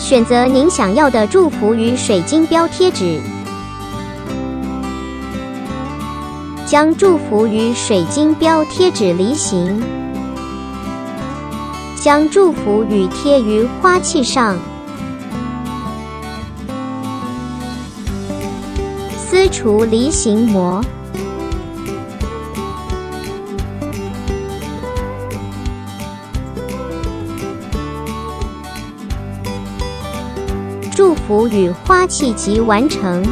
选择您想要的祝福与水晶标贴纸，将祝福与水晶标贴纸离形，将祝福语贴于花器上，撕除离形膜。祝福与花器即完成。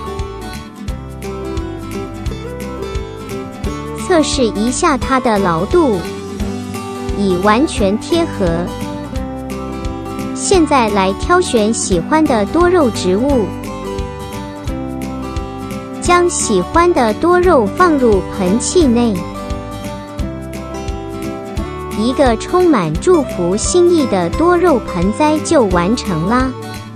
测试一下它的牢度，已完全贴合。现在来挑选喜欢的多肉植物，将喜欢的多肉放入盆器内。一个充满祝福心意的多肉盆栽就完成啦！